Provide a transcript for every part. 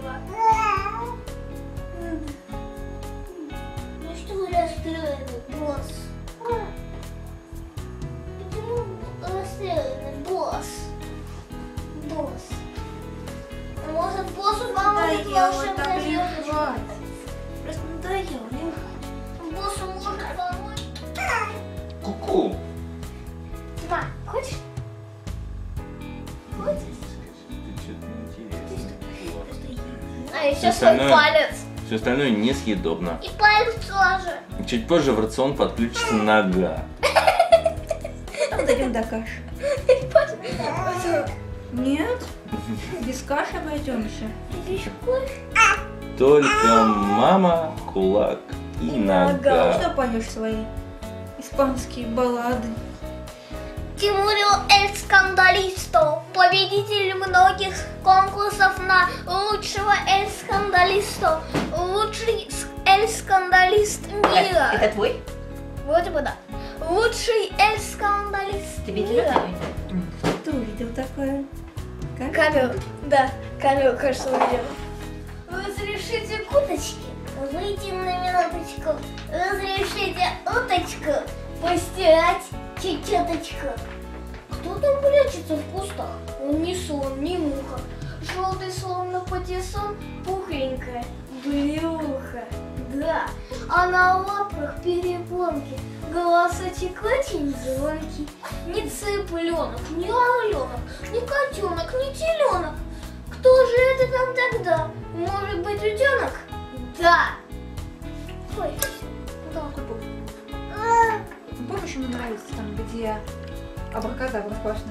Мама. Ну что вы расстроены, босс? Почему расстроены, босс? Босс. Может, боссу поможет волшебная звездочка? Просто надоело, не Боссу может помочь? Ку-ку. Дима, хочешь? Хочешь? Ты что-то неинтересно. А еще свой остальное- палец. Все остальное несъедобно. И палец тоже. Чуть позже в рацион подключится нога. Потом дойдем до каши. Нет, без каши обойдемся. Ты еще кофе? Только мама, кулак и нога. Что поешь свои испанские баллады? Тимурио Эль Скандалисто, победитель многих конкурсов на лучшего Эль Скандалисто, лучший Эль Скандалист мира. Это твой? Вроде бы да. Лучший Эль Скандалист мира. Ты увидел такое? Как? Камеру, да, камеру, кажется, увидел. Разрешите куточки выйти на минуточку. Разрешите уточку постирать чечеточку. Кто там прячется в кустах? Он не слон, не муха. Желтый словно патиссон, пухленькая брюха. Да, а на лапах перепонки, голосочек очень звонкий. Ни цыпленок, ни орленок, ни котенок, ни теленок. Кто же это там тогда? Может быть, утенок? Да. Ой, Да, какой помнишь, ему нравится там, где абракадабра сплошная?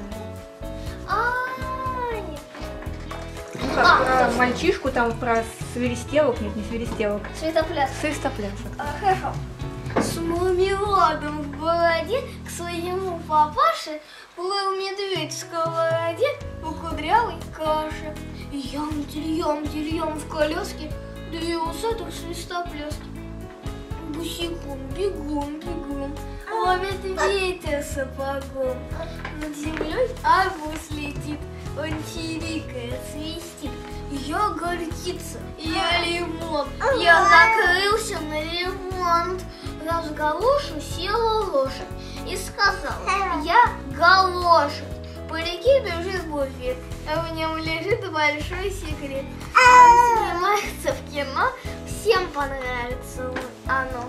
Нет. Ну, как про мальчишку, там про свиристелок, нет, не свиристелок, Светопляс. свистоплясок. Хорошо. С мармеладом в бороде к своему папаше плыл медведь в сковороде у кудрявой каши. Ям-тильям в коляске, две усатых свистопляски. Босиком, бегом, ловит ветер сапогом. Над землей арбуз летит, он чирикает, свистит. Я горчица, я лимон, я закрылся на ремонт. Раз в галошу села лошадь и сказала: я галошадь. По реке бежит буфет, а в нем лежит большой секрет. Он снимается в кино, всем понравится оно.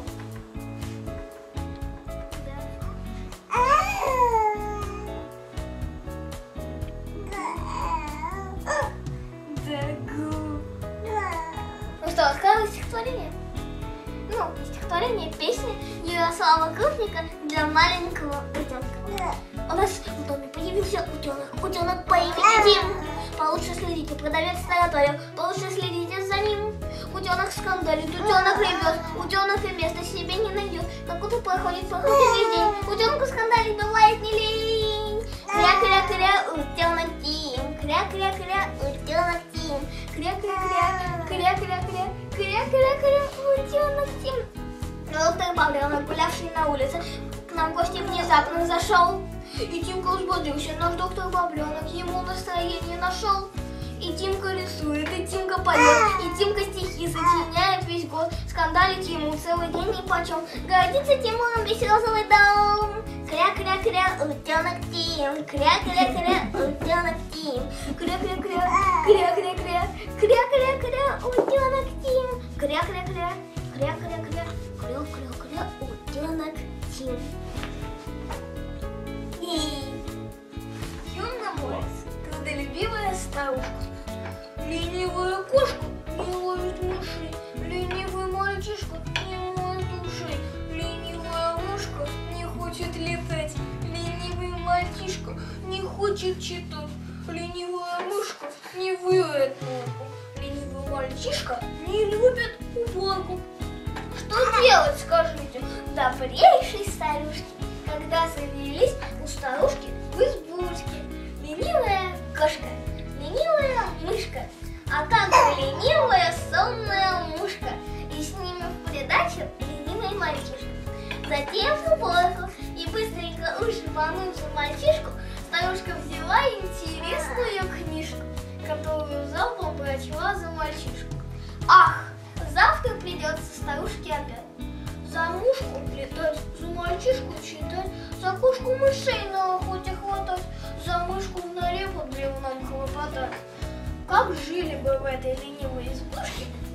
Ну что, рассказывай стихотворение? Ну, не стихотворение, песня Ярослава Крупника для маленького утенка. У нас в доме появился утенок по имени Дим. Получше следите, продавец тараторил, получше следите за ним. Утенок скандалит, утенок ревет, утенок и места себе не найдет. Как будто проходит весь день. Утенку скандалить бывает не лень. Кря-кря-кря, утенок Дим. Кря-кря-кря, утенок Дим. Кря-кря-кря, кря-кря-кря, кря-кря-кря, утенок Дим. Доктор Бобренок, гулявший на улице, к нам в гости внезапно зашел. И Тимка взбодрился, наш доктор Бобренок ему настроение нашел. И Тимка рисует, и Тимка поет, и Тимка стихи сочиняет весь год. Скандалить ему целый день нипочем. Гордится Тимуром весь розовый дом. Кря-кря-кря, утенок Тим. Кря-кря-кря, утенок Тим. Кря-кря-кря, кря-кря-кря, кря-кря-кря, утенок Тим. Кря-кря-кря, кря-кря-кря, кря-кря-кря, утенок Тим. Юному трудолюбивая старушка. Ленивая кошка не ловит мышей. Ленивый мальчишка не моет ушей. Ленивая мышка не хочет летать. Ленивый мальчишка не хочет читать. Ленивая мышка не вырывает ногу. Ленивый мальчишка не любит уборку. Что делать, скажите, добрейшей старушке, когда завелись у старушки в избушке ленивая кошка, ленивая мышка, а также ленивая сонная мушка, и с ними в придачу ленивый мальчишка. Затем в уборку и быстренько ушибанувши мальчишку, старушка взяла интересную книжку. которую залпом прочла за мальчишку. Ах, завтра придется старушке опять. За мушку летать, за мальчишку читать, за кошку мышей на охоте хватать, за мышку в норе под бревном хлопотать. Как жили бы в этой ленивой избушке